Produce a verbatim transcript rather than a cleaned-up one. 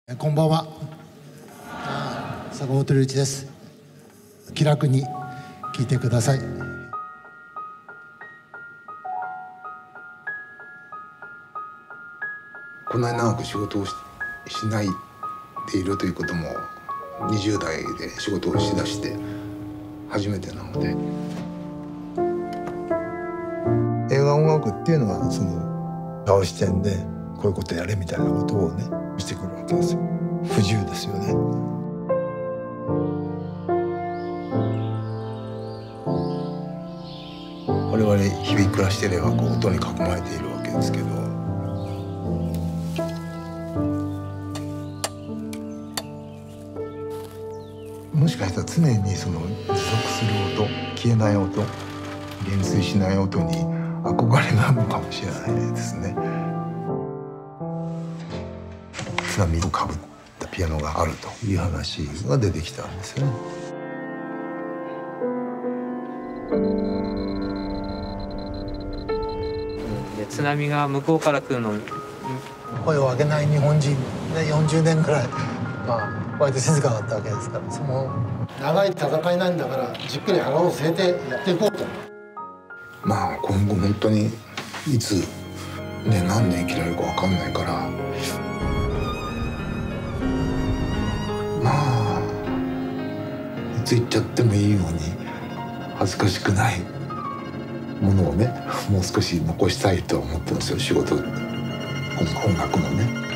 こんばんは。坂本龍一です。気楽に聞いてください。 こんなに長く仕事を し, しないでいるということもにじゅう代で仕事をしだして初めてなので、 映画音楽っていうのはその顔視点でこういうことやれみたいなことをね見せてくるわけですよ。不自由ですよね。我々日々暮らしてればこう音に囲まれているわけですけど、もしかしたら常にその持続する音、消えない音、減衰しない音に憧れがあるのかもしれないですね。津波をかぶったピアノがあるという話が出てきたんですよね。 で津波が向こうから来るのに声を上げない日本人でよんじゅうねんぐらい、まあ割と静かだったわけですから、その長い戦いなんだからじっくり腹を据えてやっていこうと。 まあ今後本当にいつね何年生きられるか分かんないから、まあいつ行っちゃってもいいように恥ずかしくないものをねもう少し残したいと思ってますよ、仕事音楽のね。